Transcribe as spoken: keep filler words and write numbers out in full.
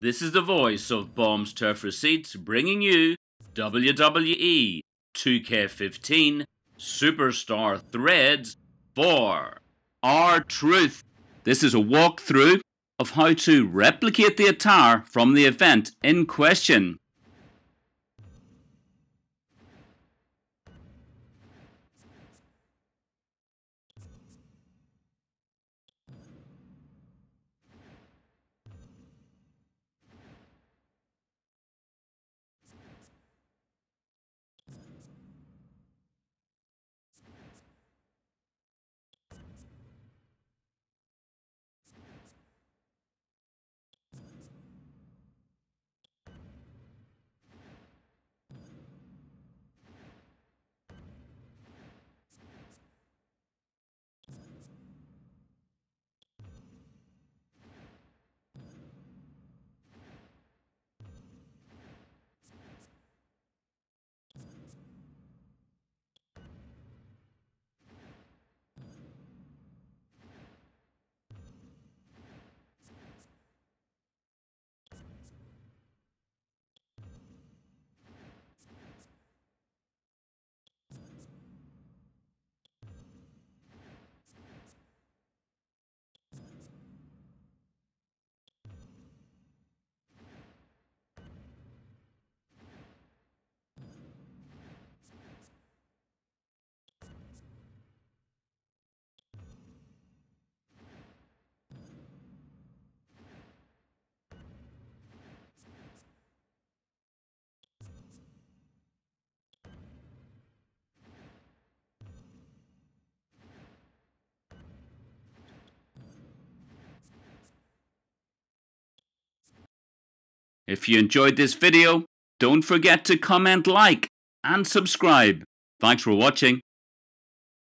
This is the voice of Bombs Turf Receipts bringing you W W E two K fifteen Superstar Threads for R-Truth. This is a walkthrough of how to replicate the attire from the event in question. If you enjoyed this video, don't forget to comment, like, and subscribe. Thanks for watching.